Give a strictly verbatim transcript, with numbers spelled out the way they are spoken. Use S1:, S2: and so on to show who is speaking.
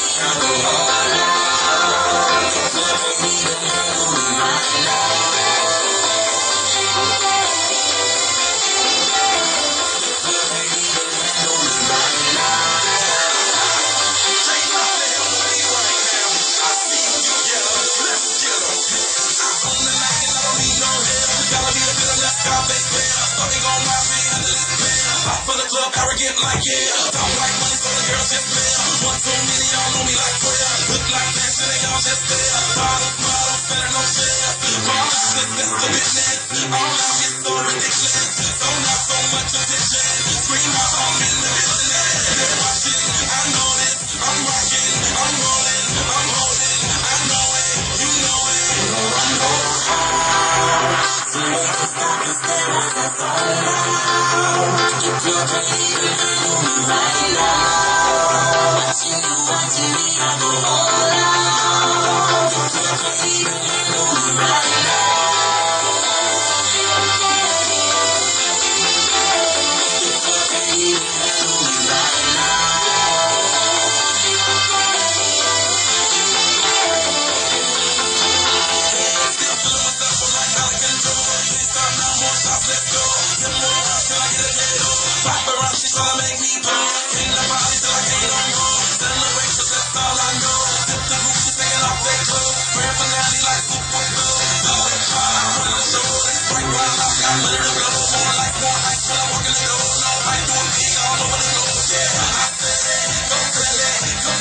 S1: Arrogant like yeah, talk like money, so the girls just fail. One too many, y'all know me like twelve. Look like fashion, they all just fail. Models, models, better no share. Call it slick, that's the business. All out is so ridiculous. So not so much attention. Scream out, I'm in the business. They're watching, I know this. I'm rocking, I'm rolling, I'm holding. I know it, you know it. So I'm going hard. To make the stop instead of the phone out. If you're crazy, right now, watching you, watching me, I go all out. If you're crazy, right now. If you're crazy, right now. Still feeling myself, I'm like out of control. Anytime now, more shots, let's go. Ten more rounds till I get a K O. Paparazzi tryna make me pose. In the body till I can't no more. Celebrate 'cause that's all I know. Sip the Gucci, taking off their clothes. Grand finale like Super Bowl. Do it, try, I'm running the show. They strike while I got money to blow. More like more ice when I'm walking the door. No, I doing big all over the globe. Yeah, I said it, go tell it, go